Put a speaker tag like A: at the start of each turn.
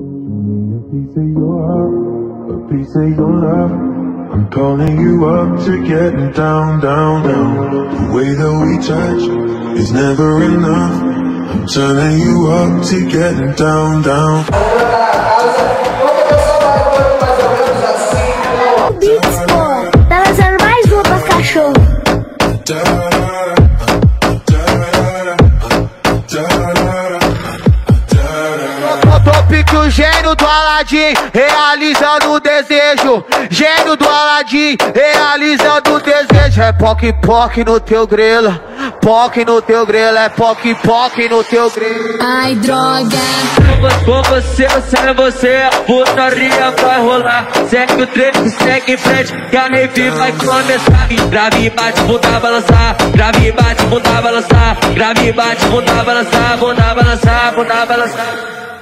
A: piece of your heart, a piece of your love. I'm calling you up to getting down, down, down. The way that we touch is never enough. I'm turning you up to getting down, down.
B: Beats, pô, tá lançando mais uma pra cachorro.
C: Top que o gênio do Aladim realizando o desejo. Gênio do Aladim realizando o desejo. É poc poc no teu grelo, poc no teu grelo, é poc poc no teu grelo.
D: Ai, droga.
E: Com você, você, putaria vai rolar. Segue o trecho, segue em frente, que a rave vai começar. Grave e bate, bunda balançar. Grave e bate, bunda balançar. Grave e bate, bunda balançar. Bunda balançar, bunda balançar.